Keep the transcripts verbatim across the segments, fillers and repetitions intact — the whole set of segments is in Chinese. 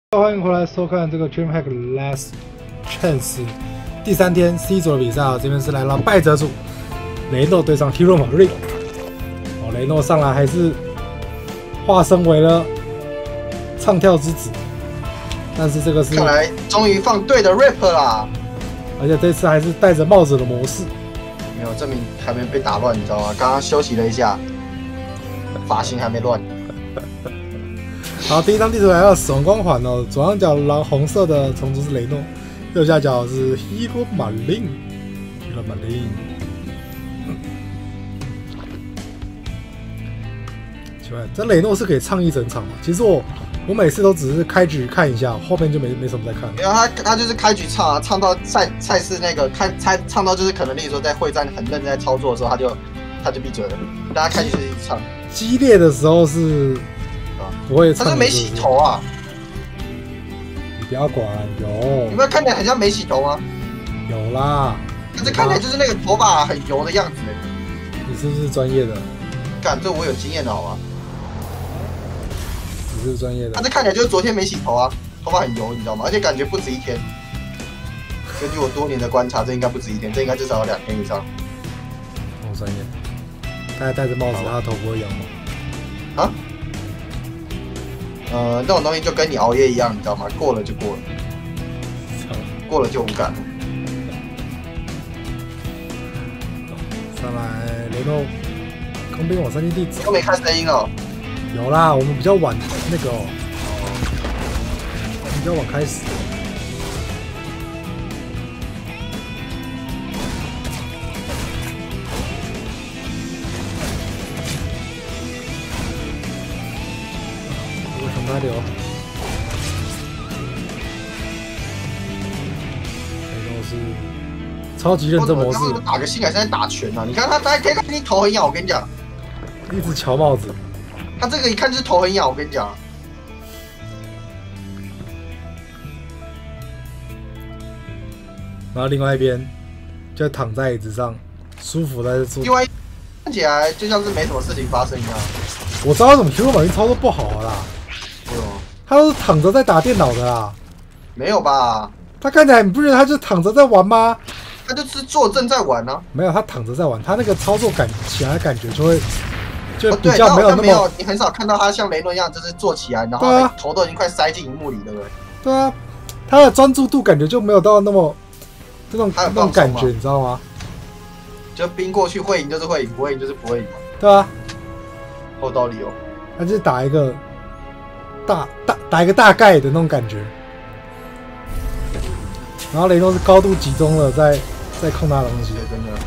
欢迎回来收看这个 DreamHack Last Chance 第三天 C 组的比赛啊，这边是来到败者组，雷诺对上 Hero Marine。哦，雷诺上来还是化身为了唱跳之子，但是这个是看来终于放对的 rap 啦， 而且这次还是戴着帽子的模式。 没有证明还没被打乱，你知道吗？刚刚休息了一下，发型还没乱。 好，第一张地图来到死亡光环哦，左上角蓝红色的虫族是雷诺，右下角是 Hero Marine。Hero Marine。奇怪，这雷诺是可以唱一整场吗？其实我我每次都只是开局看一下，后面就没没什么在看。 没有他，他就是开局唱啊，唱到赛赛事那个开唱唱到就是可能，例如说在会战很认真在操作的时候，他就他就闭嘴了。大家开局就是一直唱。 激烈的时候是。不会唱， 他是没洗头啊！ 你不要管，有。 你不要看起来很像没洗头吗？ 有啦， 可是看起来就是那个头发很油的样子。 你是不是专业的？ 干，这我有经验的好吗？ 你是不是专业的？ 他这看起来就是昨天没洗头啊，头发很油，你知道吗？而且感觉不止一天。根据我多年的观察，这应该不止一天，这应该至少有两天以上。 好专业。他还戴着帽子，他的头不会摇吗？ 啊？呃，那种东西就跟你熬夜一样，你知道吗？过了就过了，过了就无感了。 上来，雷诺，空兵往三基地走。 都没看声音哦。 有啦，我们比较晚那个哦，比较晚开始。哪里哦？雷诺是超级认真模式。 打个新凯现在打拳啊！你看他，他可以看你头很痒，我跟你讲。 一直瞧帽子。 他这个一看就是头很痒，我跟你讲。 然后另外一边就躺在椅子上，舒服的坐。 另外看起来就像是没什么事情发生一样。 我知道为什么 Hero Marine 操作不好了啦。他都是躺着在打电脑的啦， 没有吧？ 他看起来你不觉得他就躺着在玩吗？ 他就是坐正在玩啊。 没有，他躺着在玩，他那个操作感起来的感觉就会就比较没有那么。 没有，你很少看到他像雷诺一样，就是坐起来，然后、啊、头都已经快塞进荧幕里，对不对？ 对啊，他的专注度感觉就没有到那么这种那种感觉，你知道吗？ 就兵过去会赢就是会赢，不会赢就是不会赢嘛。 对啊， 有道理哦。 他就是打一个。大大打一个大概的那种感觉，然后雷诺是高度集中了在在控他的东西， 真的。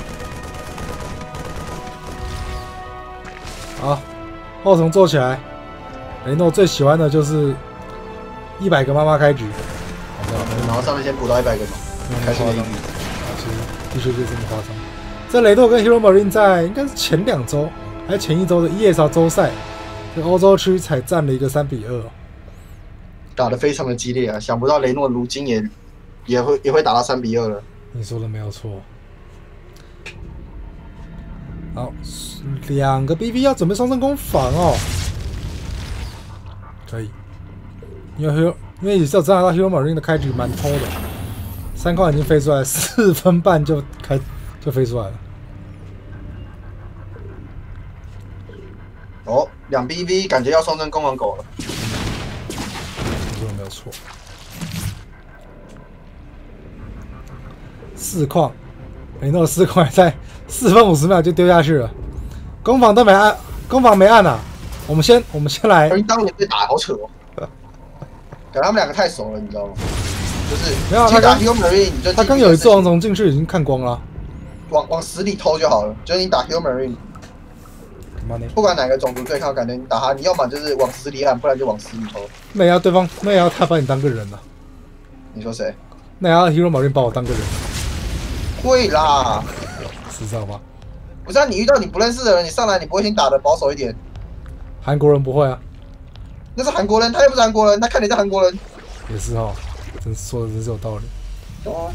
好，后虫做起来，雷诺最喜欢的就是一百个妈妈开局， 然后上面先补到一百个嘛，开心的一笔。 其实的确就是这么夸张。这雷诺跟 Hero Marine 在应该是前两周还是前一周的 E S L 周赛。这欧洲区才占了一个三比二， 打得非常的激烈啊！想不到雷诺如今也也会也会打到三比二了。 你说的没有错。好，两个 B B 要准备双升攻防哦，可以。因为 Hero 因为也是有知道到 Hero Marine 的开局蛮偷的，三框已经飞出来，四分半就开就飞出来了。 哦，两 B V 感觉要双升攻完狗了。 你说的没有错。四矿，雷诺四矿在四分五十秒就丢下去了，攻防都没按，攻防没按啊。我们先，我们先来。 当年被打好扯哦，感觉他们两个太熟了，你知道吗？就是没有他刚他刚有一只王虫进去已经看光了， 往往死里偷就好了。就是你打 Hero Marine。不管哪个种族对抗，感觉你打他，你要么就是往死里按，不然就往死里投。 那也要对方，那也要他把你当个人啊。 你说谁？ 那也要 Hero Marine 把我当个人。 会啦， 是这样吗？ 不是啊，你遇到你不认识的人，你上来你不会先打的保守一点？ 韩国人不会啊。 那是韩国人，他又不是韩国人，他看你是韩国人。 也是哦，真说的真是有道理。 哦。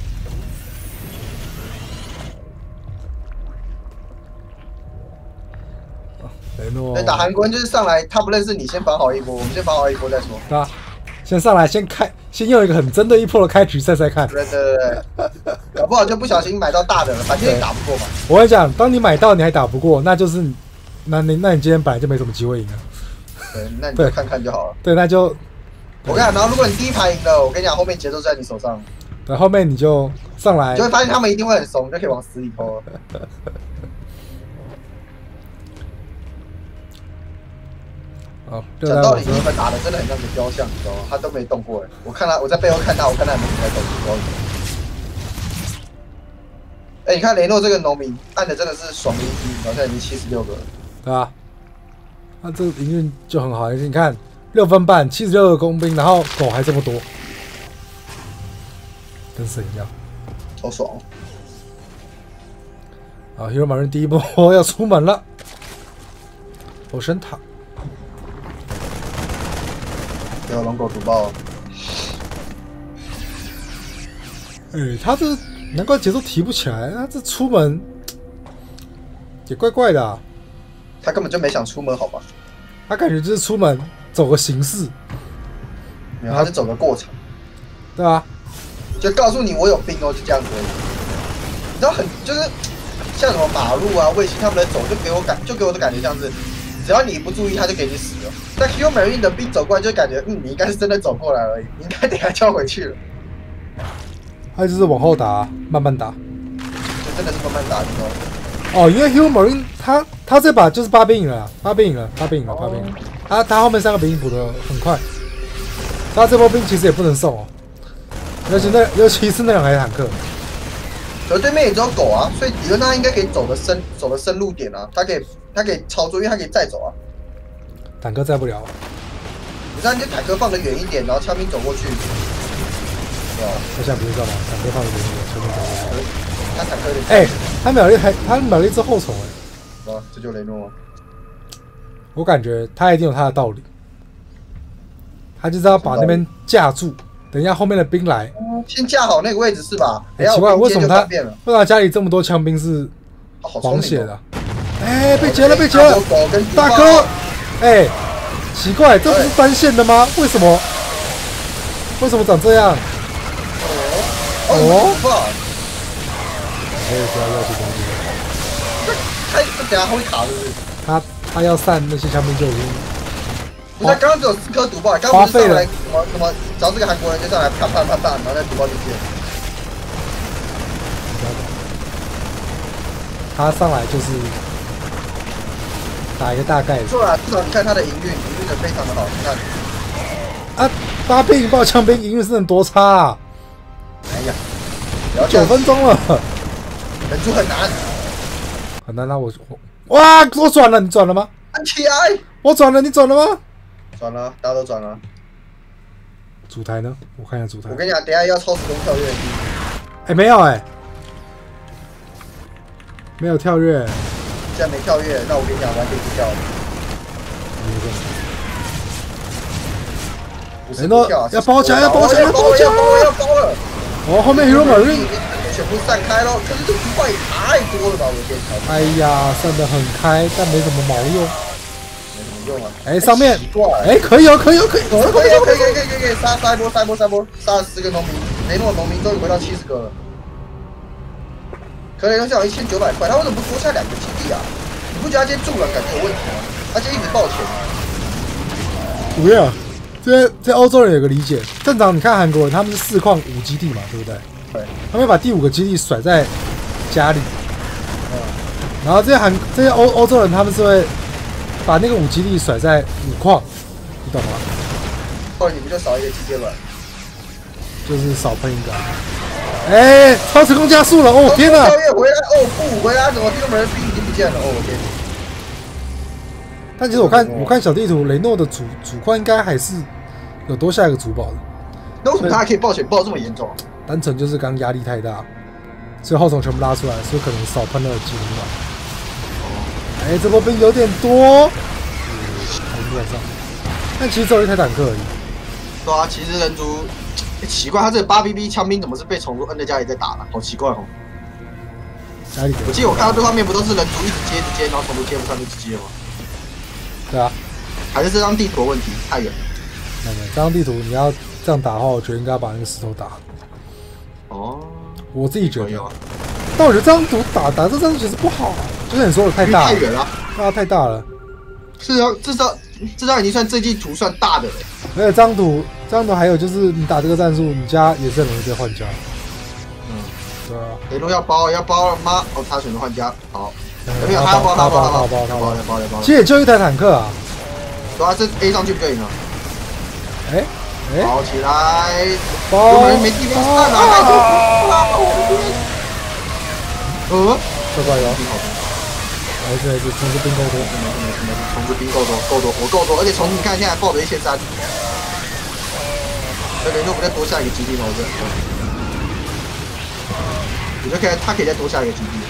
雷诺， 对，打韩国人就是上来他不认识你，先防好一波，我们先防好一波再说。 对啊， 先上来，先开，先用一个很针对一波的开局赛赛看。 对对对对，搞不好就不小心买到大的了，反正也打不过嘛。 我跟你讲，当你买到你还打不过，那就是，那你那你今天本来就没什么机会赢了。 对，那你就看看就好了。 对，那就我跟你讲，然后如果你第一盘赢了，我跟你讲，后面节奏在你手上。 对，后面你就上来， 就会发现他们一定会很怂，就可以往死里偷了。 好， 讲道理，你们打的真的很像个雕像，你知道吗？他都没动过哎。我看他，我在背后看他，我看他还没在动，你知道吗？哎，你看雷诺这个农民按的真的是爽的一批，好像已经七十六个了。 对啊，那这营运就很好，你看六分半，七十六个工兵，然后狗还这么多，跟神一样， 好爽哦！啊 ，Hero 马人第一波要出门了，火神塔。 有龙狗毒爆， 哎、欸，他这难怪节奏提不起来，他这出门也怪怪的啊。 他根本就没想出门，好吧？ 他感觉就是出门走个形式， 没有，他是走个过程， 对啊， 就告诉你我有兵哦，就这样子而已。你知道很就是像什么马路啊、卫星他们的走，就给我感就给我的感觉像是。只要你不注意，他就给你死了。但 Hero Marine 的兵走过来，就感觉，嗯，你应该是真的走过来而已，你应该等下就要回去了。 他就是往后打，慢慢打， 就真的是慢慢打，你知道吗？ 哦，因为 Hero Marine 他他这把就是八兵赢了，八兵赢了，八兵赢了，八兵赢了。他他后面三个兵补的很快，他这波兵其实也不能送哦，尤其那尤其是那两台坦克。 可对面也只有狗啊，所以理论上他应该可以走的深走的深入点啊，他可以。他可以操作，因为他可以再走啊。 坦克载不了。 你让你坦克放得远一点，然后枪兵走过去。哇！ 他现在不是这样吗？坦克放得远一点，枪兵走过去。 他坦克有点…… 哎、欸，他秒了一台，他秒了一只后虫哎、 欸。哇，这就雷诺吗？ 我感觉他一定有他的道理。他就是要把那边架住，等一下后面的兵来。 先架好那个位置是吧？ 欸、奇怪，为什么他为什么他家里这么多枪兵是黄血的？哎、欸，被劫了，被劫了！大哥，哎、欸，奇怪，这不是单线的吗？为什么？为什么长这样？ 哦哦， 哎，不要要这东西。 他他等下会卡是不是？ 他他要散那些枪兵就已经。 不是，刚刚只有四颗毒爆，刚刚不是上来什么什么，只要是个韩国人就上来啪啪啪啪，然后再毒爆就灭。 他上来就是。打一个大概。 不错啦，至少你看他的营运，营运的非常的好。你看， 啊，八兵爆枪兵营运是能多差啊！ 哎呀， 九分钟了， 忍住很难， 很难啊！我我哇，我转了，你转了吗？ 按起来！ 我转了，你转了吗？ 转了，大家都转了。 主台呢？我看一下主台。 我跟你讲，等一下要超时空跳跃。 哎、欸，没有哎、欸，没有跳跃。 现在没跳跃，那我跟你讲，完全不跳了。 雷诺要包起来，要包起来，要包起来， 要包了！ 哦，后面 Hero Marine 全部散开了，可是这毒爆也太多了吧！我天！ 哎呀，散得很开，但没什么毛用。 没什么用啊！ 哎，上面，哎，可以哦，可以哦，可以， 可以，可以，可以，可以，可以，可以，杀杀一波，杀一波，杀一波，杀了十个农民，雷诺农民终于回到七十个了。可雷诺现在有一千九百块，他为什么不多下两个基地啊？你不觉得他今天住了感觉有问题吗？他今天一直爆钱。 不要，这这欧洲人有个理解，正常你看韩国人他们是四矿五基地嘛，对不对？ 对。 他们把第五个基地甩在家里，嗯，然后这些韩这些欧欧洲人他们是会把那个五基地甩在五矿，你懂吗？ 后来你们就少一个机械卵， 就是少喷一个。哎、欸，超时空加速了！哦天哪！ 跳跃回来哦，不回来怎么第二门兵已经不见了？哦天！ 但其实我看我看小地图，雷诺的主主矿应该还是有多下一个主堡的。 那为什么他还可以爆血爆这么严重？ 单纯就是刚压力太大，所以后虫全部拉出来，所以可能少喷了几轮吧。哎、欸，这波兵有点多，很晚上，但其实只有一台坦克而已。 对啊，其实人族。欸、奇怪，他这个八 B B 枪兵怎么是被虫族摁在家里在打了？好奇怪哦！ 家里我记得我看到对方面不都是人族一直接一直接，然后虫族接不上就直接吗？ 对啊， 还是这张地图的问题太远了。 那么这张地图你要这样打的话，我觉得应该把那个石头打。 哦， 我自己觉得。 有啊。 但我觉得这张图打打这张图其实不好啊，就是你说的太大了， 太远了， 对啊，太大了。 是啊，至少这张已经算这季图算大的了。 而且这张图，这张图还有就是你打这个战术，你家也是很容易被换家。嗯，对啊。 雷诺要包要包了吗？哦，他选择换家，好。有没有？ 他要包， 他包， 他包， 他包， 他包，要包，要包。 其实也就一台坦克啊。 对啊，这 A 上去不就赢了？ 哎哎， 包起来， 包， 没地方上啊！呃， 这怪哟。没事没事，虫子兵够多， 没事没事没事，虫子兵够多够多，我够多，而且虫子你看现在抱着一千三，所以雷诺不再多下一个基地吗？我觉得，我就可以，他可以再多下一个基地。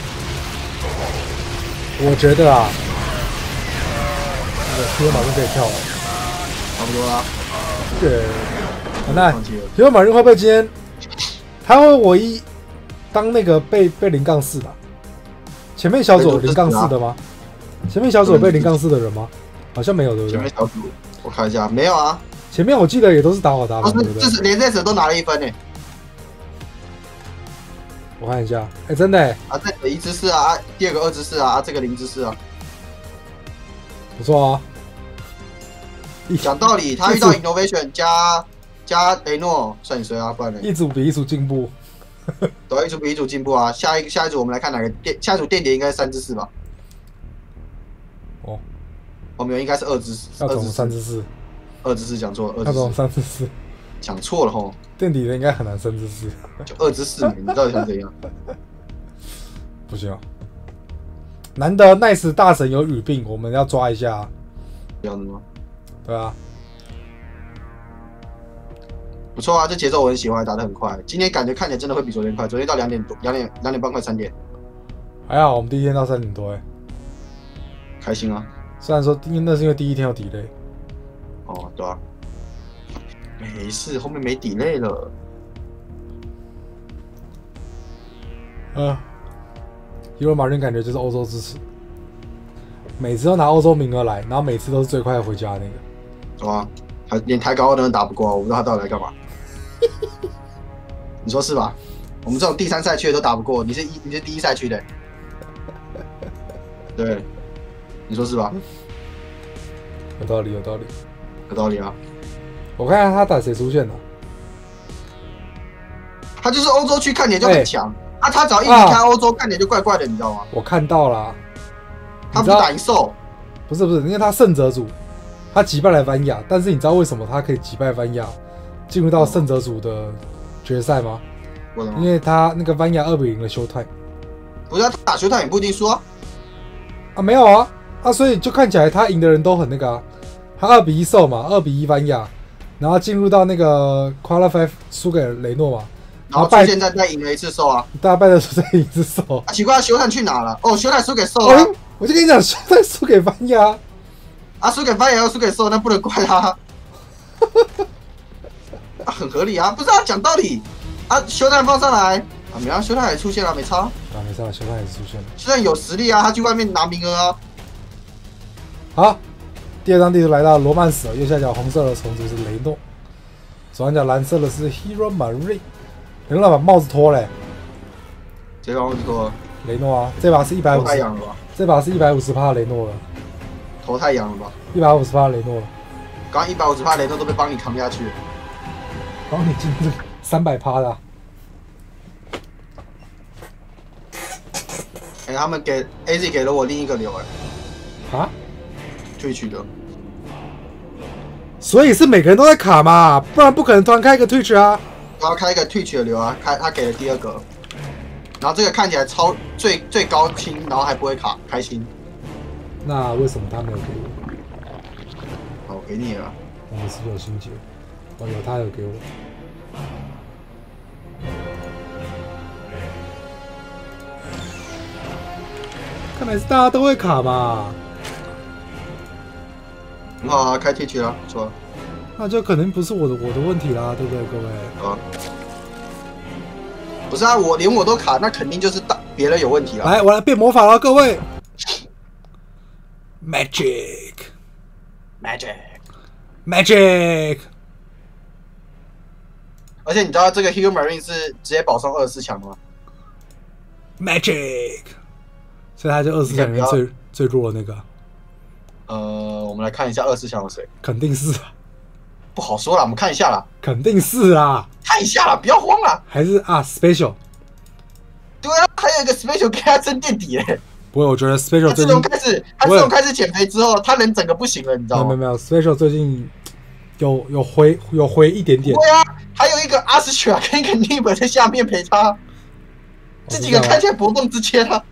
我觉得啊，那个皮尔马瑞可以跳了， 差不多啦。 对，完蛋，皮尔马瑞会不会今天他会唯一当那个被被零杠四的？前面小组有零杠四的吗？前面小组有被零杠四的人吗？好像没有，对不对？ 前面小组我看一下，没有啊。 前面我记得也都是打好打满，对不对？ 这是连 Z 都拿了一分呢。 我看一下，哎，真的哎。 啊，这个一之四啊，第二个二之四啊，啊，这个零之四啊， 不错啊。 讲道理，他遇到 Innovation 加加雷诺，算你谁啊？不然呢？ 一组比一组进步。 对，一组比一组进步啊！下一个下一组我们来看哪个电，下一组电点应该是三之四吧？ 哦， 哦没有，应该是二之四。 要怎么三之四？ 二之四讲错了， 要怎么三之四？ 讲错了吼。 垫底的应该很难三之四。 就二之四，你到底想怎样？ 不行、啊，难得 Nice 大神有语病，我们要抓一下。 这样子吗？ 对啊。 不错啊，这节奏我很喜欢，打得很快。今天感觉看起来真的会比昨天快，昨天到两点多，两点两点半快三点。 还好我们第一天到三点多哎， 开心啊！ 虽然说那是因为第一天有 delay。 哦，对啊。没事，后面没 delay 了。 呃 ，Hero Marine 感觉就是欧洲支持，每次都拿欧洲名额来，然后每次都是最快回家的那个。 对啊，还连台高二的人打不过，我不知道他到底来干嘛。你说是吧？我们这种第三赛区的都打不过，你是一你是第一赛区的，对，你说是吧？ 有道理，有道理， 有道理啊！ 我看看他打谁出现了， 他就是欧洲区看起来就很强，欸、啊，他只要一离开欧洲，啊、看起来就怪怪的，你知道吗？ 我看到了， 他不是打赢兽， 不是不是，因为他胜者组，他击败了vanilla，但是你知道为什么他可以击败vanilla，进入到胜者组的决赛吗？因为他那个vanilla二比零的修泰， 不是他打修泰也不一定输啊。 啊，没有啊，啊，所以就看起来他赢的人都很那个啊，他二比一受嘛，二比一vanilla，然后进入到那个 qualify 输给雷诺嘛， 然后出现在再赢了一次受啊， 大败的时候再赢一次受。 啊，奇怪，修泰去哪了？哦，修泰输给受啊、 哦，我就跟你讲，修泰输给vanilla， 啊，输给vanilla又输给受，那不能怪他。啊，很合理啊，不是啊，讲道理。啊，修泰放上来啊，没啊，修泰也出现了，没差啊， 没差，修泰也出现了， 修泰有实力啊，他去外面拿名额啊。 好，第二张地图来到罗曼史，右下角红色的虫族是雷诺，左上角蓝色的是 Hero Marine， 雷诺把帽子脱了、欸， 这把帽子脱了， 雷诺啊，这把是一百五十， 头太痒了吧？ 这把是一百五十趴雷诺了， 头太痒了吧？ 一百五十趴雷诺了， 刚刚一百五十趴雷诺都被帮你扛下去了， 帮你进入三百趴的、啊。 哎、欸，他们给 A Z 给了我另一个流哎、欸， 啊， 退去的， 所以是每个人都在卡嘛，不然不可能突然开一个 Twitch 啊。 我要开一个 Twitch 的流啊，开他给了第二个，然后这个看起来超最最高清，然后还不会卡，开心。 那为什么他没有给我？ 好，给你了。 我们是不是有心结？哦，有，他有给我。看来是大家都会卡嘛。 很好啊，开 Twitch 了，不错。 那就可能不是我的我的问题啦，对不对，各位？ 啊。不是啊，我连我都卡，那肯定就是大别人有问题了。 来，我来变魔法了，各位。Magic，Magic，Magic， 而且你知道这个 Hero Marine 是直接保送二十四强的吗 ？Magic， 所以他就二十四强里面最最弱的那个。 呃，我们来看一下二十四强有谁？ 肯定是啊， 不好说啦，我们看一下啦。 肯定是啊， 看一下啦，不要慌啦。 还是啊 ，Special。 对啊，还有一个 Special 跟他争垫底嘞。 不过我觉得 Special 他自从开始，他自从开始减肥之后，他人整个不行了，你知道吗？ 没有没有 ，Special 最近有有回有回一点点。 对啊，还有一个阿斯曲啊，跟一个 Nib 在下面陪他，这几个看起来搏动之间啊。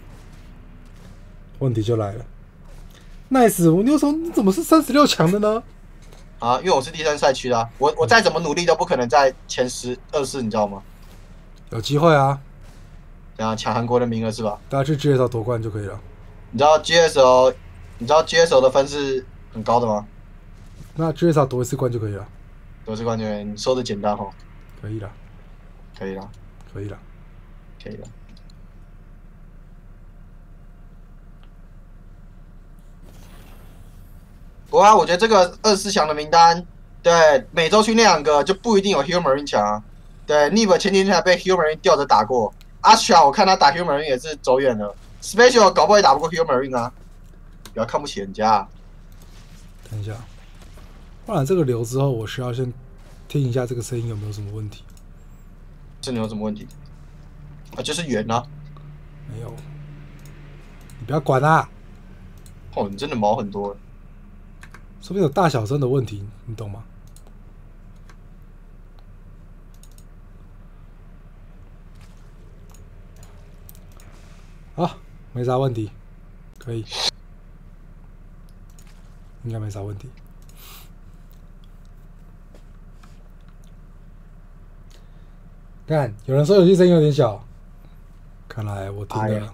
问题就来了 ，Nice， 我牛手你怎么是三十六强的呢？ 啊，因为我是第三赛区的、啊，我我再怎么努力都不可能在前十二四，你知道吗？ 有机会啊。 这样抢韩国的名额是吧？ 大家去 G S L 夺冠就可以了。 你知道 G S L， 你知道 G S L 的分是很高的吗？ 那 G S L 夺一次冠就可以了。 夺一次冠军，你说的简单吼。 可以了， 可以了， 可以了， 可以了。不过啊，我觉得这个二十四强的名单，对美洲区那两个就不一定有 Hero Marine 强、啊。对 ，Nib 前几天还被 Hero Marine 吊着打过。阿shaw 我看他打 Hero Marine 也是走远了 ，Special 搞不好也打不过 Hero Marine 啊！不要看不起人家、啊。 等一下，换了这个流之后，我需要先听一下这个声音有没有什么问题。 这里有什么问题？啊，就是远啊。 没有，你不要管啊！ 哦，你真的毛很多。 说不定有大小声的问题，你懂吗？好，没啥问题，可以，应该没啥问题。看，有人说有些声音有点小，看来我听的了。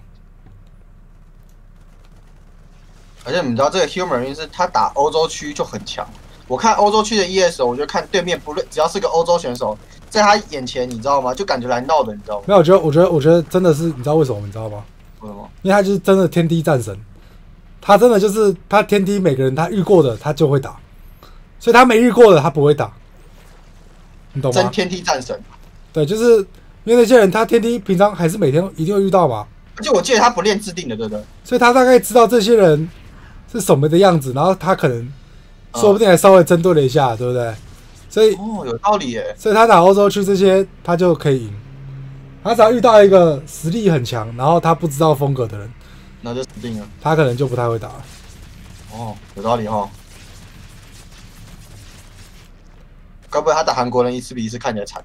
而且你知道这个 Hero Marine 是他打欧洲区就很强。我看欧洲区的 E S， 我就看对面不论只要是个欧洲选手，在他眼前，你知道吗？就感觉来闹的，你知道吗？ 没有，我觉得，我觉得，我觉得真的是，你知道为什么？你知道吗？ 为什么？ 因为他就是真的天梯战神，他真的就是他天梯每个人他遇过的他就会打，所以他没遇过的他不会打，你懂吗？ 真天梯战神。 对，就是因为那些人他天梯平常还是每天一定会遇到嘛， 而且我记得他不练制定的，对不对？ 所以他大概知道这些人是什么的样子，然后他可能说不定还稍微针对了一下，对不对？所以哦，有道理耶。 所以他打欧洲区这些他就可以赢。他只要遇到一个实力很强，然后他不知道风格的人， 那就死定了。 他可能就不太会打了。 哦，有道理哈。该不会他打韩国人一次比一次看起来惨？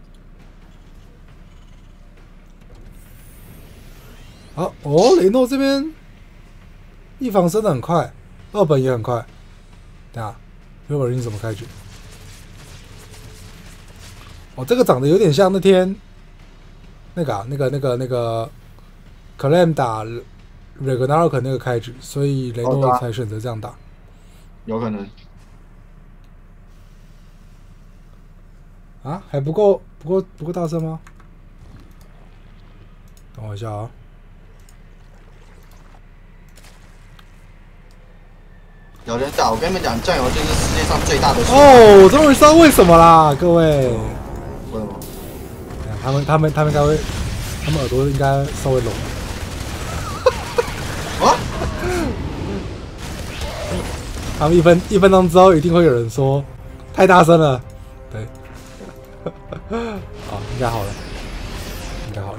好哦，雷诺这边一防升的很快，二本也很快。等下，六本人怎么开局？哦，这个长得有点像那天那个、啊、那个那个那个 Clam 打 Ragnarok 那个开局，所以雷诺才选择这样打。 有可能。 啊，还不够不够不够大声吗？等我一下啊。 有人打，我跟你们讲，酱油就是世界上最大的。 哦，我终于知道为什么啦，各位。 为什么？ 他们他们他们应该会，他们耳朵应该稍微聋。 啊？ 他们一分一分钟之后，一定会有人说太大声了。对。好，应该好了，应该好了。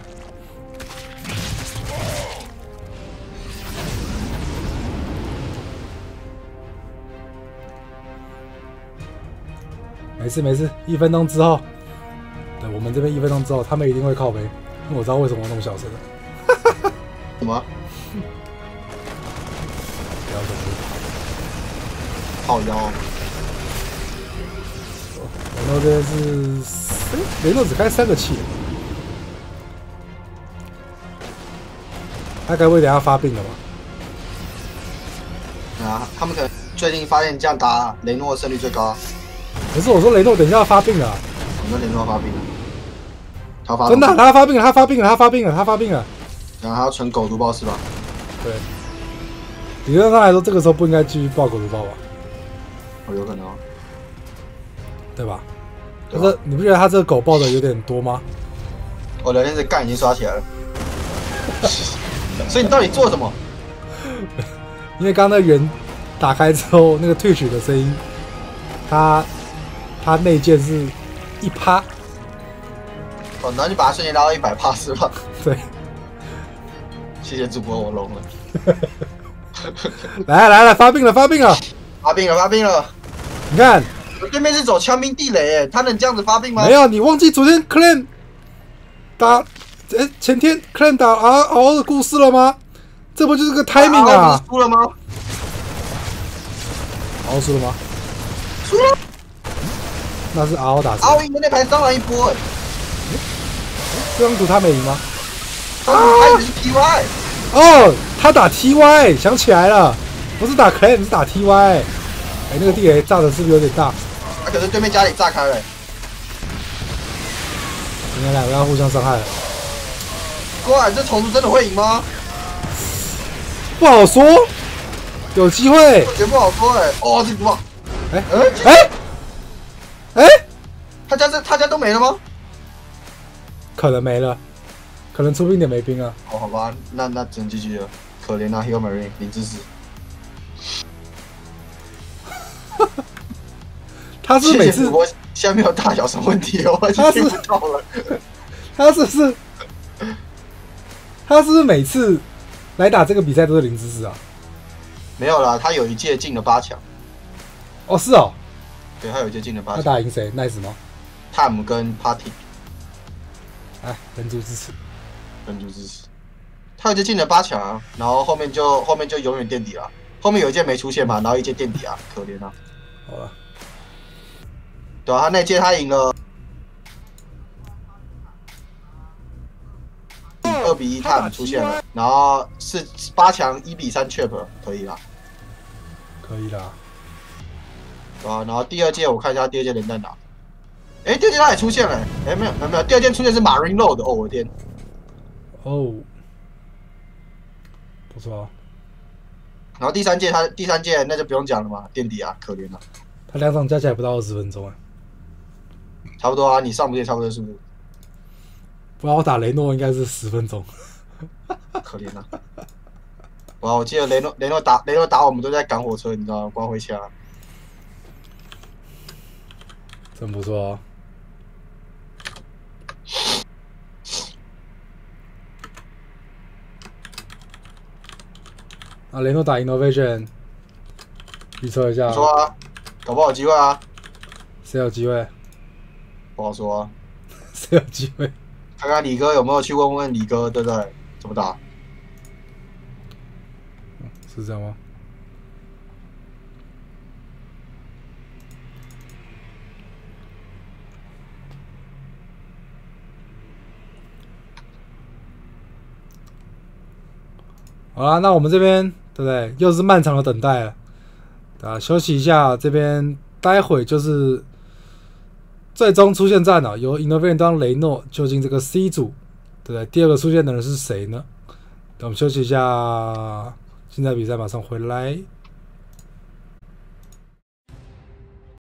没事没事，一分钟之后，对我们这边一分钟之后，他们一定会靠背，因为我知道为什么我那么小声了。 什么？ 不要动怒。 靠腰。 雷诺这边是，哎，雷诺只开三个气，他该不会等下发病了吧？ 啊，他们可能最近发现这样打雷诺的胜率最高。 可是我说雷诺等一下要发病了、啊， 我说雷诺发病了，他发真的、啊，他发病了，他发病了，他发病了，他发病了。 然后他要存狗毒包是吧？ 对，理论上来说，这个时候不应该继续爆狗毒包吧？ 哦，有可能哦， 对吧？ 对这你不觉得他这个狗爆的有点多吗？ 我聊天室干已经刷起来了，所以你到底做什么？ 因为刚刚那圆打开之后，那个退曲的声音，它它内建是一趴， 哦，然后你把它瞬间拉到一百帕是吧？ 对。 谢谢主播，我聋了。 来来来，发病了发病了， 发病了发病了！ 你看， 我对面是走枪兵地雷，哎，他能这样子发病吗？ 没有，你忘记昨天 Clan 打，哎前天 Clan 打 R R 的故事了吗？这不就是个 timing 啊？ 输了吗？ R 输了吗？ 输了。 那是 R 打谁 ？R 赢的那盘上来一波，哎， 这张图他没赢吗？ 他赢的是 T Y。 哦，他打 T Y， 想起来了，不是打 Clan， 是打 T Y。哎，那个地雷炸的是不是有点大？ 啊，可是对面家里炸开了。 你们两个要互相伤害了。 郭然，这重组真的会赢吗？ 不好说，有机会。 我觉得不好说哎。哦，这不好。 哎哎哎哎， 他家这他家都没了吗？ 可能没了，可能出兵点没兵啊。 哦，好吧，那那只能继续了。可怜啊 ，Hill Marine 零知识。 他是每次我现在没有大小声问题哦，我已经听不到了。 他是不是？他是不是每次来打这个比赛都是零知识啊？ 没有啦，他有一届进了八强。 哦，是哦。 对，他有一届进了八他强。 打赢谁 ？Nice 吗 ？Time 跟 Party。 哎，人族支持， 人族支持。他有一届进了八强啊，然后后面就后面就永远垫底了。后面有一届没出现嘛，然后一届垫底啊，可怜啊。 好了。 对啊，他那届他赢了二比一 ，Time 出现了，然后是八强一比三 Chip 可以啦， 可以啦。 对啊，然后第二届我看一下第二届连战打，哎，第二届他也出现了，哎，没有没有没有，第二届出现是 Marine Road， 哦我的天， 哦，不错啊。 然后第三届他第三届那就不用讲了嘛，垫底啊，可怜啊。 他两场加起来不到二十分钟啊。 差不多啊，你上不也差不多是不是？ 不然我打雷诺应该是十分钟。 可怜啊！哇，我记得雷诺雷诺打雷诺打我们都在赶火车，你知道吗？光回家。 真不错哦。啊，雷诺打 Innovation， 预测一下。 不错啊，搞不好有机会啊。 谁有机会？ 不好说啊。 谁有机会？ 看看李哥有没有去问问李哥，对不对？怎么打？ 是这样吗？好啦，那我们这边对不对？又是漫长的等待了，啊，休息一下。这边待会就是最终出现战了，由 Innovation 当雷诺，究竟这个 C 组，对不对？第二个出现的人是谁呢？等我们休息一下，现在比赛马上回来。